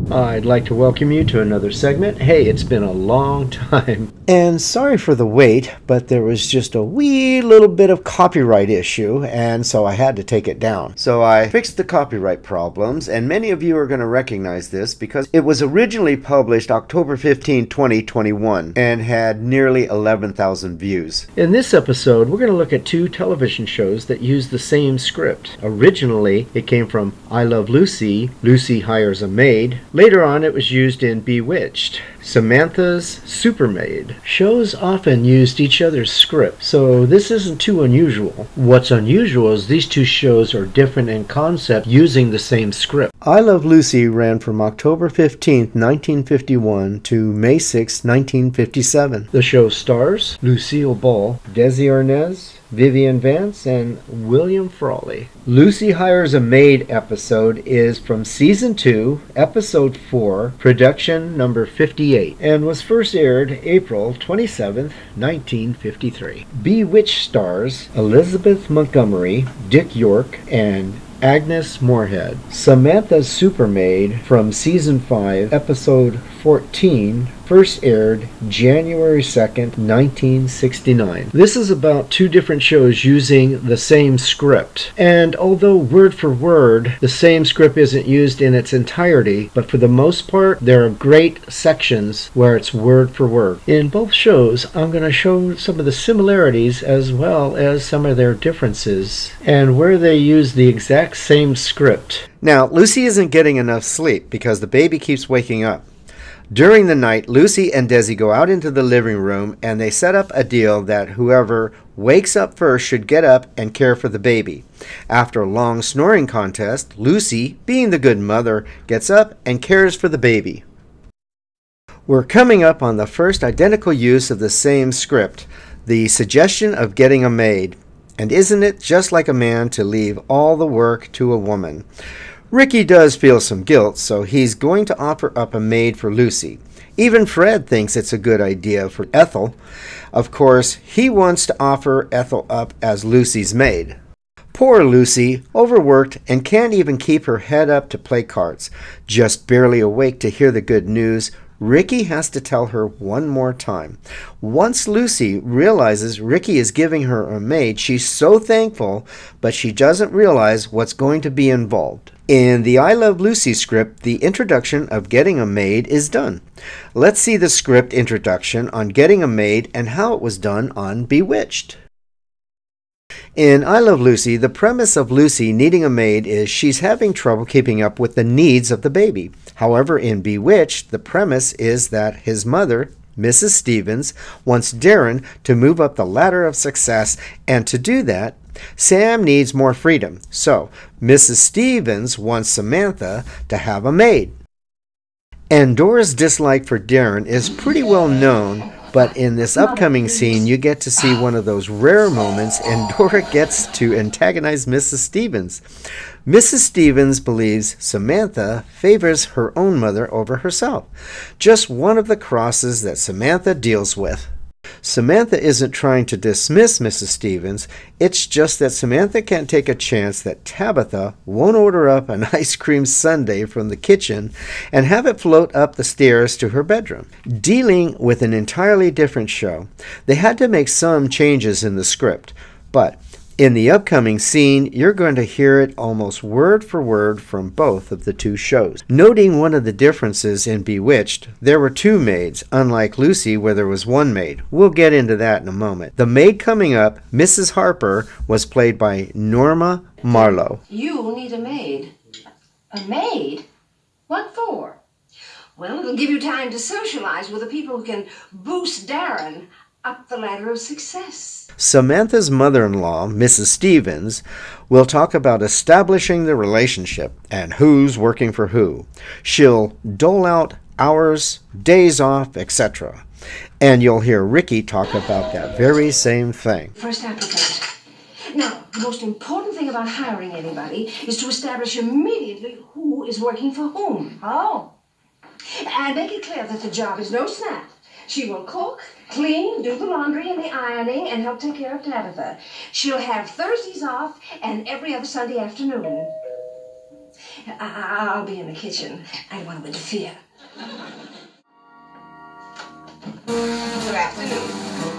I'd like to welcome you to another segment. Hey, it's been a long time. And sorry for the wait, but there was just a wee little bit of copyright issue, and so I had to take it down. So I fixed the copyright problems, and many of you are going to recognize this because it was originally published October 15, 2021, and had nearly 11,000 views. In this episode, we're going to look at two television shows that use the same script. Originally, it came from I Love Lucy, Lucy Hires a Maid. Later on, it was used in Bewitched, Samantha's Supermaid. Shows often used each other's script, so this isn't too unusual. What's unusual is these two shows are different in concept using the same script. I Love Lucy ran from October 15, 1951 to May 6, 1957. The show stars Lucille Ball, Desi Arnaz, Vivian, Vance, and William Frawley. Lucy Hires a Maid episode is from Season 2, Episode 4, Production number 58, and was first aired April 27, 1953. Bewitched stars Elizabeth Montgomery, Dick York, and Agnes Moorehead. Samantha's Supermaid from Season 5, Episode 14, first aired January 2nd, 1969. This is about two different shows using the same script. And although word for word, the same script isn't used in its entirety, but for the most part, there are great sections where it's word for word. In both shows, I'm going to show some of the similarities as well as some of their differences, and where they use the exact same script. Now, Lucy isn't getting enough sleep because the baby keeps waking up. During the night, Lucy and Desi go out into the living room and they set up a deal that whoever wakes up first should get up and care for the baby. After a long snoring contest, Lucy, being the good mother, gets up and cares for the baby. We're coming up on the first identical use of the same script, the suggestion of getting a maid. And isn't it just like a man to leave all the work to a woman? Ricky does feel some guilt, so he's going to offer up a maid for Lucy. Even Fred thinks it's a good idea for Ethel. Of course, he wants to offer Ethel up as Lucy's maid. Poor Lucy, overworked and can't even keep her head up to play cards. Just barely awake to hear the good news, Ricky has to tell her one more time. Once Lucy realizes Ricky is giving her a maid, she's so thankful, but she doesn't realize what's going to be involved. In the I Love Lucy script, the introduction of getting a maid is done. Let's see the script introduction on getting a maid and how it was done on Bewitched. In I Love Lucy, the premise of Lucy needing a maid is she's having trouble keeping up with the needs of the baby. However, in Bewitched, the premise is that his mother, Mrs. Stevens, wants Darrin to move up the ladder of success, and to do that, Sam needs more freedom. So, Mrs. Stevens wants Samantha to have a maid. Endora's dislike for Darrin is pretty well known, but in this upcoming scene, you get to see one of those rare moments Endora gets to antagonize Mrs. Stevens. Mrs. Stevens believes Samantha favors her own mother over herself. Just one of the crosses that Samantha deals with. Samantha isn't trying to dismiss Mrs. Stevens, it's just that Samantha can't take a chance that Tabitha won't order up an ice cream sundae from the kitchen and have it float up the stairs to her bedroom. Dealing with an entirely different show, they had to make some changes in the script, but in the upcoming scene, you're going to hear it almost word for word from both of the two shows. Noting one of the differences in Bewitched, there were two maids, unlike Lucy where there was one maid. We'll get into that in a moment. The maid coming up, Mrs. Harper, was played by Norma Marlowe. You need a maid. A maid? What for? Well, it'll give you time to socialize with the people who can boost Darrin up the ladder of success. Samantha's mother-in-law, Mrs. Stevens, will talk about establishing the relationship and who's working for who. She'll dole out hours, days off, etc. And you'll hear Ricky talk about that very same thing. First applicant. Now, the most important thing about hiring anybody is to establish immediately who is working for whom. Oh. And make it clear that the job is no snap. She will cook, clean, do the laundry and the ironing, and help take care of Tabitha. She'll have Thursdays off and every other Sunday afternoon. I'll be in the kitchen. I don't want to interfere. Good afternoon.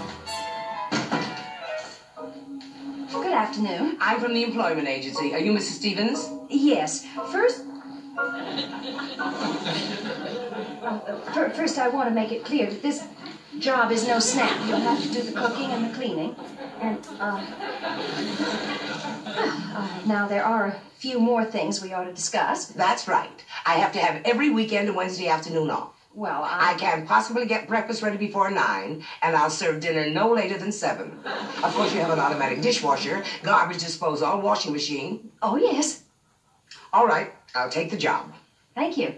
Good afternoon. I'm from the employment agency. Are you Mrs. Stevens? Yes. First, I want to make it clear that this job is no snap. You'll have to do the cooking and the cleaning. And, now there are a few more things we ought to discuss. That's right. I have to have every weekend and Wednesday afternoon off. Well, I can't possibly get breakfast ready before 9, and I'll serve dinner no later than 7. Of course, you have an automatic dishwasher, garbage disposal, washing machine. Oh, yes. All right, I'll take the job. Thank you.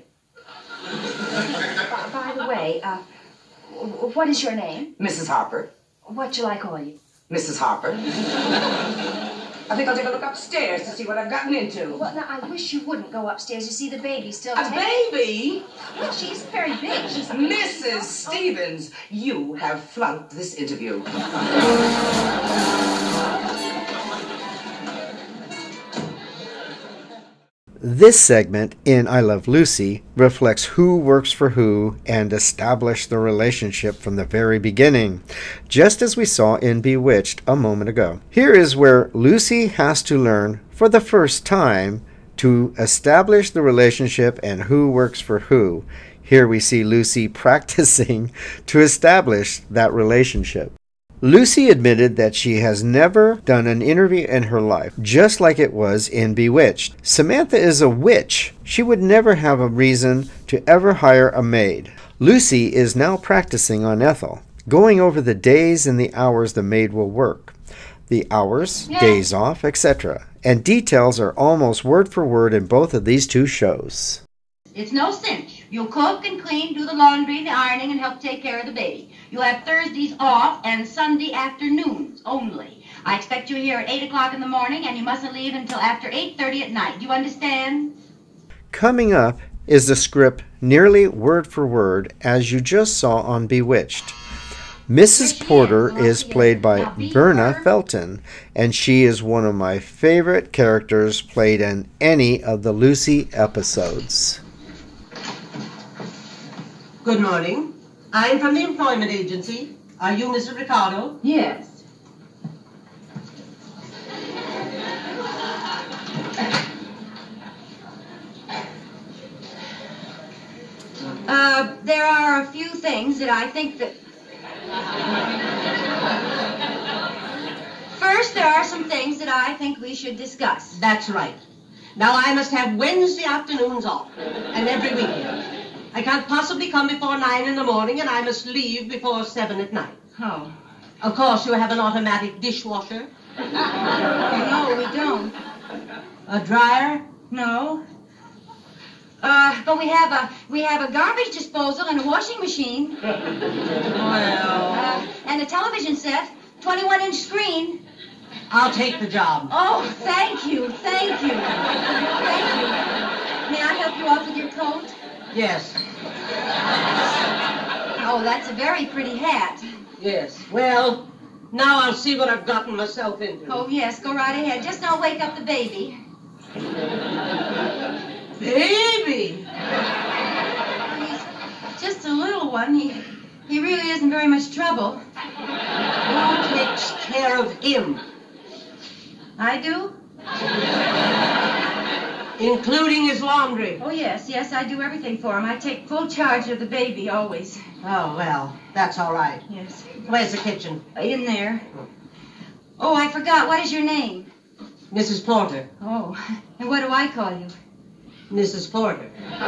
By the way, what is your name? Mrs. Harper. What shall I call you? Mrs. Harper. I think I'll take a look upstairs to see what I've gotten into. Well, now, I wish you wouldn't go upstairs. You see, the baby's still... A baby? Well, she's very big. She's... Mrs. Stevens, you have flunked this interview. This segment in I Love Lucy reflects who works for who and established the relationship from the very beginning, just as we saw in Bewitched a moment ago. Here is where Lucy has to learn for the first time to establish the relationship and who works for who. Here we see Lucy practicing to establish that relationship. Lucy admitted that she has never done an interview in her life, just like it was in Bewitched. Samantha is a witch. She would never have a reason to ever hire a maid. Lucy is now practicing on Ethel, going over the days and the hours the maid will work, the hours, days off, etc. And details are almost word for word in both of these two shows. It's no cinch. You'll cook and clean, do the laundry, the ironing, and help take care of the baby. You'll have Thursdays off and Sunday afternoons only. I expect you here at 8 o'clock in the morning, and you mustn't leave until after 8:30 at night. Do you understand? Coming up is the script nearly word for word as you just saw on Bewitched. Mrs. Porter is played by Verna Felton, and she is one of my favorite characters played in any of the Lucy episodes. Good morning. I'm from the employment agency. Are you Mr. Ricardo? Yes. There are a few things that I think that... First, there are some things that I think we should discuss. That's right. Now I must have Wednesday afternoons off, and every weekend. I can't possibly come before 9 in the morning, and I must leave before 7 at night. Oh. Of course, you have an automatic dishwasher. No, we don't. A dryer? No. But we have a garbage disposal and a washing machine. Well... and a television set, 21-inch screen. I'll take the job. Oh, thank you, thank you. Thank you. May I help you off with your coat? Yes. Oh, that's a very pretty hat. Yes. Well, now I'll see what I've gotten myself into. Oh, yes, go right ahead. Just don't wake up the baby. Baby! He's just a little one. He really isn't very much trouble. Who takes care of him? I do? Including his laundry. Oh, yes, I do everything for him. I take full charge of the baby, always. Oh, well, that's all right. Yes. Where's the kitchen? In there. Oh, I forgot. What is your name? Mrs. Porter. Oh, and what do I call you? Mrs. Porter.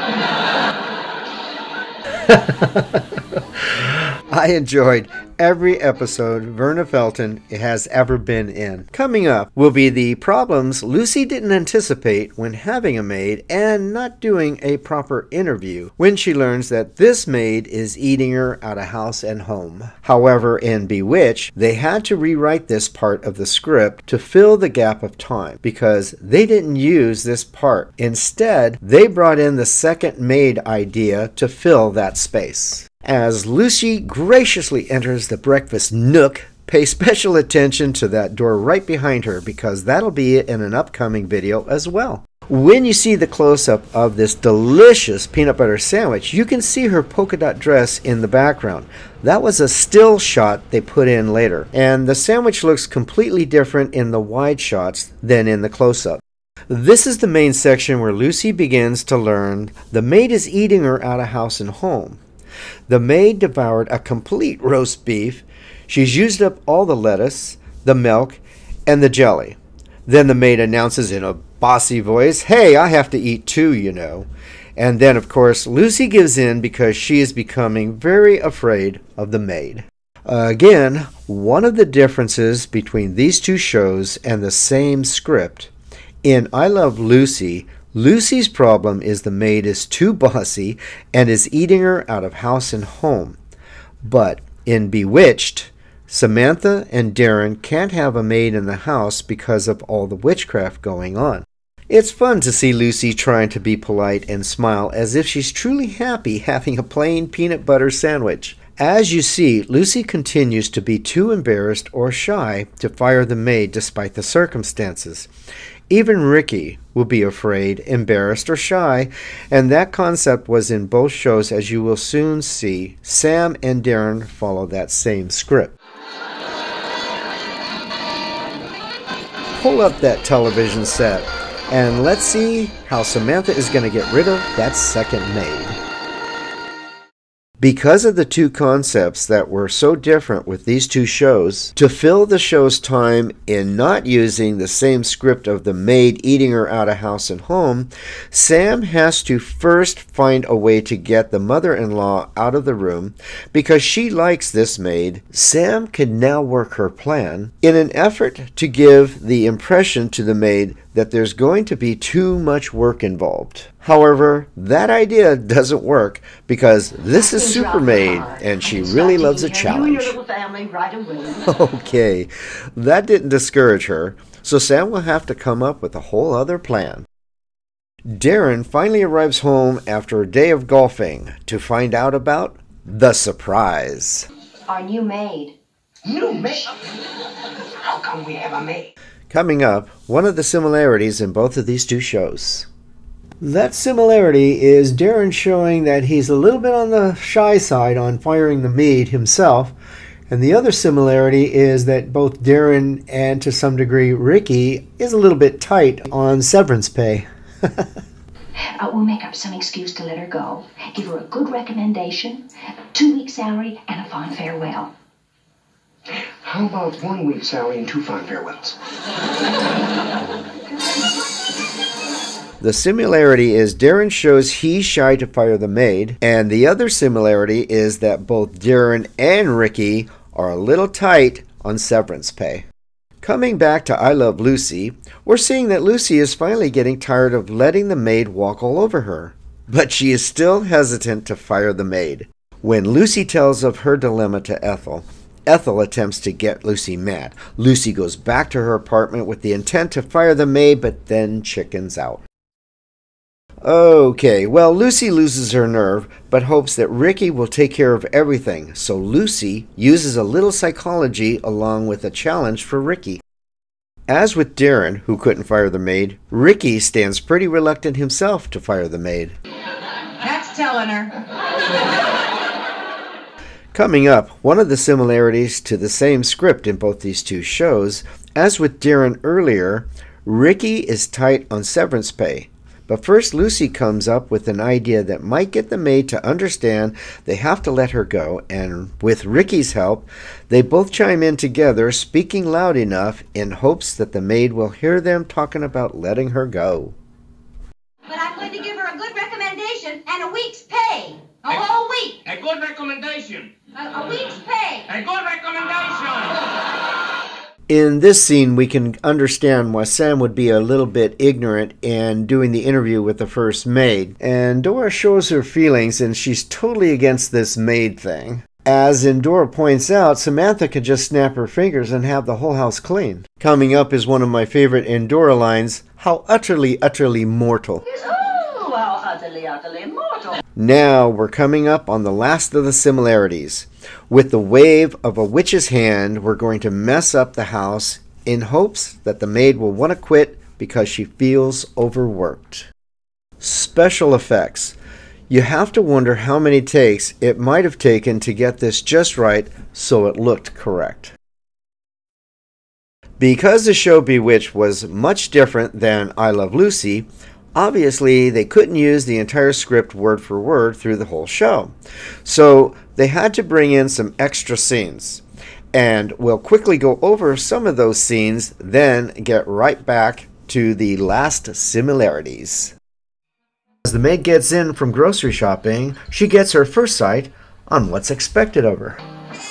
I enjoyed every episode Verna Felton has ever been in. Coming up will be the problems Lucy didn't anticipate when having a maid and not doing a proper interview when she learns that this maid is eating her out of house and home. However, in Bewitched, they had to rewrite this part of the script to fill the gap of time because they didn't use this part. Instead, they brought in the second maid idea to fill that space. As Lucy graciously enters the breakfast nook, pay special attention to that door right behind her because that'll be in an upcoming video as well. When you see the close-up of this delicious peanut butter sandwich, you can see her polka dot dress in the background. That was a still shot they put in later, and the sandwich looks completely different in the wide shots than in the close-up. This is the main section where Lucy begins to learn the maid is eating her out of house and home. The maid devoured a complete roast beef. She's used up all the lettuce, the milk, and the jelly. Then the maid announces in a bossy voice, "Hey, I have to eat too, you know." And then, of course, Lucy gives in because she is becoming very afraid of the maid. Again, one of the differences between these two shows and the same script. In I Love Lucy, Lucy's problem is the maid is too bossy and is eating her out of house and home. But in Bewitched, Samantha and Darrin can't have a maid in the house because of all the witchcraft going on. It's fun to see Lucy trying to be polite and smile as if she's truly happy having a plain peanut butter sandwich. As you see, Lucy continues to be too embarrassed or shy to fire the maid despite the circumstances. Even Ricky will be afraid, embarrassed, or shy, and that concept was in both shows, as you will soon see. Sam and Darrin follow that same script. Pull up that television set, and let's see how Samantha is going to get rid of that second maid. Because of the two concepts that were so different with these two shows, to fill the show's time in not using the same script of the maid eating her out of house and home, Sam has to first find a way to get the mother-in-law out of the room because she likes this maid. Sam can now work her plan in an effort to give the impression to the maid that there's going to be too much work involved. However, that idea doesn't work because this is Super Maid and she really loves a challenge. Okay, that didn't discourage her, so Sam will have to come up with a whole other plan. Darrin finally arrives home after a day of golfing to find out about the surprise. Our new maid. New maid? How come we have a maid? Coming up, one of the similarities in both of these two shows. That similarity is Darrin showing that he's a little bit on the shy side on firing the maid himself, and the other similarity is that both Darrin and to some degree Ricky is a little bit tight on severance pay. We'll make up some excuse to let her go. Give her a good recommendation, 2 weeks' salary, and a fond farewell. How about 1 week's salary and 2 fond farewells? The similarity is Darrin shows he's shy to fire the maid, and the other similarity is that both Darrin and Ricky are a little tight on severance pay. Coming back to I Love Lucy, we're seeing that Lucy is finally getting tired of letting the maid walk all over her, but she is still hesitant to fire the maid. When Lucy tells of her dilemma to Ethel, Ethel attempts to get Lucy mad. Lucy goes back to her apartment with the intent to fire the maid, but then chickens out. Okay, well, Lucy loses her nerve, but hopes that Ricky will take care of everything, so Lucy uses a little psychology along with a challenge for Ricky. As with Darrin, who couldn't fire the maid, Ricky stands pretty reluctant himself to fire the maid. That's telling her. Coming up, one of the similarities to the same script in both these two shows, as with Darrin earlier, Ricky is tight on severance pay. But first Lucy comes up with an idea that might get the maid to understand they have to let her go, and with Ricky's help, they both chime in together, speaking loud enough in hopes that the maid will hear them talking about letting her go. But I'm going to give her a good recommendation and a week's pay. A whole week. A good recommendation. A week's pay. A good recommendation. In this scene, we can understand why Sam would be a little bit ignorant in doing the interview with the first maid. And Endora shows her feelings, and she's totally against this maid thing. As Endora points out, Samantha could just snap her fingers and have the whole house clean. Coming up is one of my favorite Endora lines, "How utterly, utterly mortal." Oh, how utterly, utterly mortal. Now we're coming up on the last of the similarities. With the wave of a witch's hand, we're going to mess up the house in hopes that the maid will want to quit because she feels overworked. Special effects. You have to wonder how many takes it might have taken to get this just right so it looked correct. Because the show Bewitched was much different than I Love Lucy, obviously they couldn't use the entire script word for word through the whole show. So they had to bring in some extra scenes. And we'll quickly go over some of those scenes, then get right back to the last similarities. As the maid gets in from grocery shopping, she gets her first sight on what's expected of her.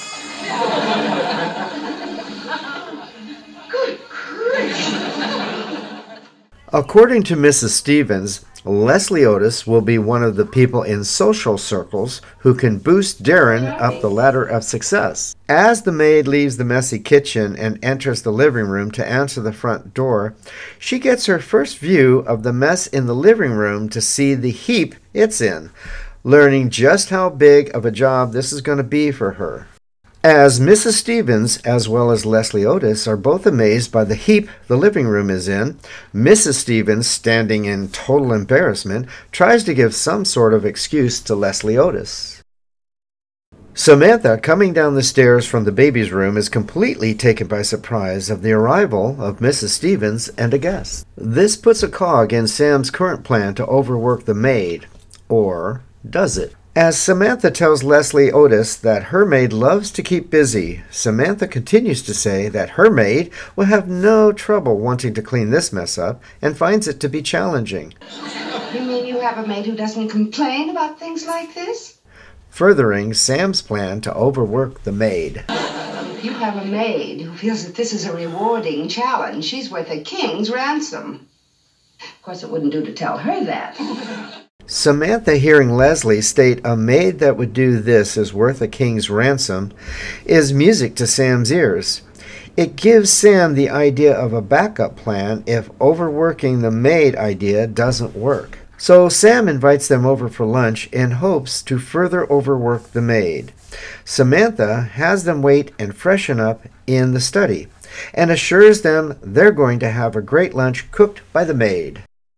According to Mrs. Stevens, Leslie Otis will be one of the people in social circles who can boost Darrin up the ladder of success. As the maid leaves the messy kitchen and enters the living room to answer the front door, she gets her first view of the mess in the living room to see the heap it's in, learning just how big of a job this is going to be for her. As Mrs. Stevens, as well as Leslie Otis, are both amazed by the heap the living room is in, Mrs. Stevens, standing in total embarrassment, tries to give some sort of excuse to Leslie Otis. Samantha, coming down the stairs from the baby's room, is completely taken by surprise of the arrival of Mrs. Stevens and a guest. This puts a cog in Sam's current plan to overwork the maid. Or does it? As Samantha tells Leslie Otis that her maid loves to keep busy, Samantha continues to say that her maid will have no trouble wanting to clean this mess up and finds it to be challenging. You mean you have a maid who doesn't complain about things like this? Furthering Sam's plan to overwork the maid. If you have a maid who feels that this is a rewarding challenge, she's worth a king's ransom. Of course, it wouldn't do to tell her that. Samantha, hearing Leslie state a maid that would do this is worth a king's ransom, is music to Sam's ears. It gives Sam the idea of a backup plan if overworking the maid idea doesn't work. So Sam invites them over for lunch in hopes to further overwork the maid. Samantha has them wait and freshen up in the study and assures them they're going to have a great lunch cooked by the maid.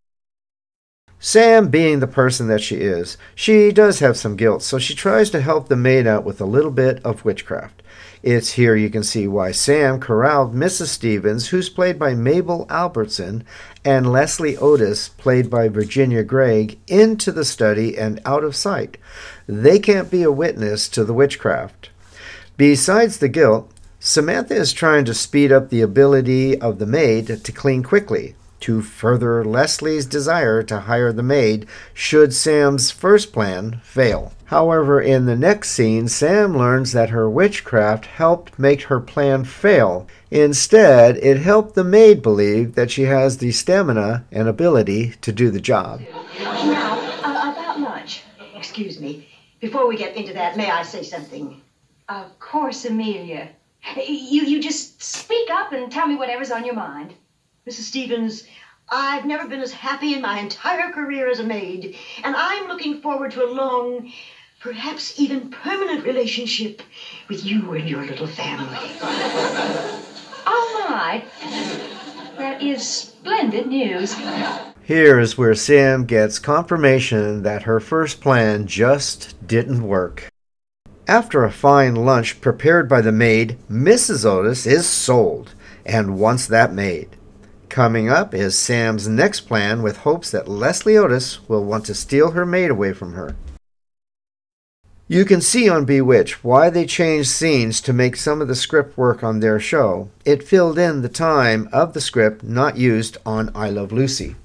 Sam, being the person that she is, she does have some guilt, so she tries to help the maid out with a little bit of witchcraft. It's here you can see why Sam corralled Mrs. Stevens, who's played by Mabel Albertson, and Leslie Otis, played by Virginia Gregg, into the study and out of sight. They can't be a witness to the witchcraft. Besides the guilt, Samantha is trying to speed up the ability of the maid to clean quickly, to further Leslie's desire to hire the maid should Sam's first plan fail. However, in the next scene, Sam learns that her witchcraft helped make her plan fail. Instead, it helped the maid believe that she has the stamina and ability to do the job. Now, about lunch. Excuse me. Before we get into that, may I say something? Of course, Amelia. You just speak up and tell me whatever's on your mind. Mrs. Stevens, I've never been as happy in my entire career as a maid, and I'm looking forward to a long, perhaps even permanent relationship with you and your little family. All right. That is splendid news. Here's where Sam gets confirmation that her first plan just didn't work. After a fine lunch prepared by the maid, Mrs. Otis is sold and wants that maid. Coming up is Sam's next plan with hopes that Leslie Otis will want to steal her maid away from her. You can see on Bewitched why they changed scenes to make some of the script work on their show. It filled in the time of the script not used on I Love Lucy.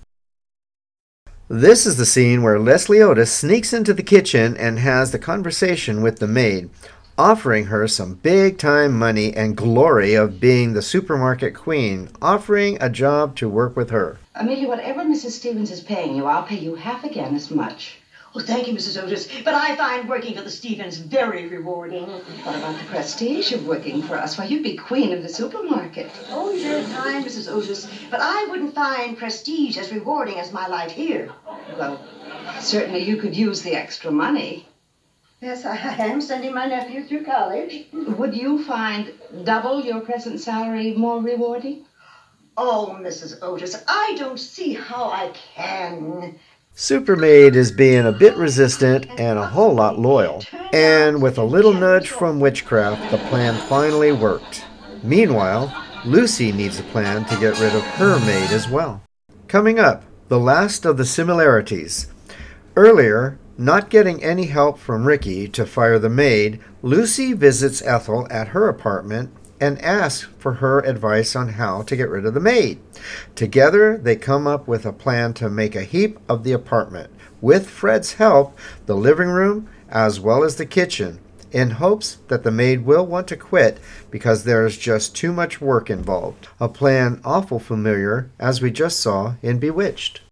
This is the scene where Leslie Otis sneaks into the kitchen and has the conversation with the maid, offering her some big-time money and glory of being the supermarket queen, offering a job to work with her. Amelia, whatever Mrs. Stevens is paying you, I'll pay you half again as much. Well, thank you, Mrs. Otis, but I find working for the Stevens very rewarding. What about the prestige of working for us? Why, you'd be queen of the supermarket. Oh, you're kind, Mrs. Otis, but I wouldn't find prestige as rewarding as my life here. Well, certainly you could use the extra money. Yes, I am sending my nephew through college. Would you find double your present salary more rewarding? Oh, Mrs. Otis, I don't see how I can. Supermaid is being a bit resistant and a whole lot loyal. And with a little nudge from witchcraft, the plan finally worked. Meanwhile, Lucy needs a plan to get rid of her maid as well. Coming up, the last of the similarities. Earlier, not getting any help from Ricky to fire the maid, Lucy visits Ethel at her apartment and asks for her advice on how to get rid of the maid. Together, they come up with a plan to make a heap of the apartment, with Fred's help, the living room as well as the kitchen, in hopes that the maid will want to quit because there's just too much work involved. A plan awful familiar, as we just saw in Bewitched.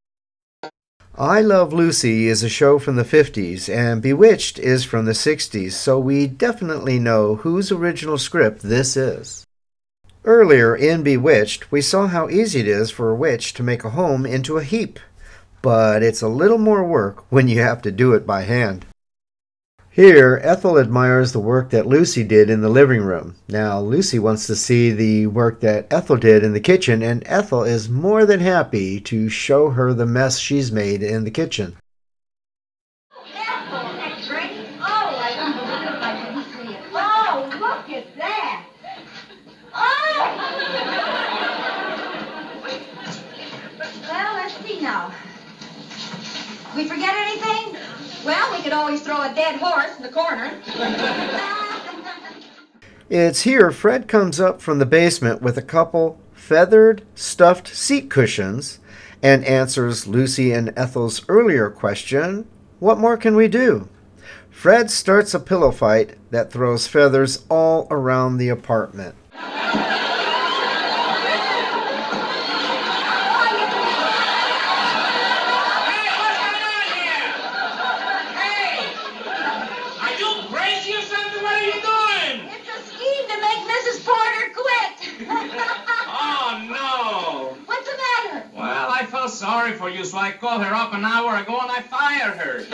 I Love Lucy is a show from the 50s, and Bewitched is from the 60s, so we definitely know whose original script this is. Earlier in Bewitched, we saw how easy it is for a witch to make a home into a heap, but it's a little more work when you have to do it by hand. Here, Ethel admires the work that Lucy did in the living room. Now, Lucy wants to see the work that Ethel did in the kitchen, and Ethel is more than happy to show her the mess she's made in the kitchen. Ethel, that's great. Oh, I can't believe it. I didn't see it. Oh, look at that. Oh! Well, let's see now. We forget anything? Well, we could always throw a dead horse in the corner. It's here Fred comes up from the basement with a couple feathered, stuffed seat cushions and answers Lucy and Ethel's earlier question, what more can we do? Fred starts a pillow fight that throws feathers all around the apartment. Sorry for you, so I called her up an hour ago and I fired her.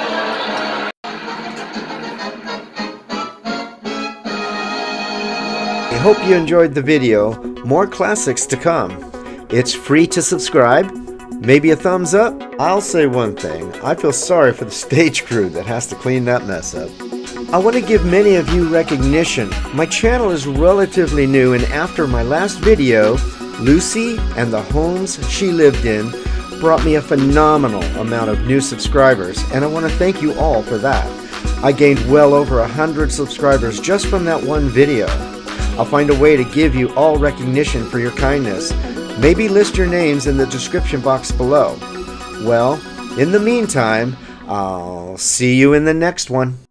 I hope you enjoyed the video. More classics to come. It's free to subscribe. Maybe a thumbs up? I'll say one thing. I feel sorry for the stage crew that has to clean that mess up. I want to give many of you recognition. My channel is relatively new, and after my last video, Lucy and the homes she lived in brought me a phenomenal amount of new subscribers, and I want to thank you all for that. I gained well over 100 subscribers just from that one video. I'll find a way to give you all recognition for your kindness. Maybe list your names in the description box below. Well, in the meantime, I'll see you in the next one.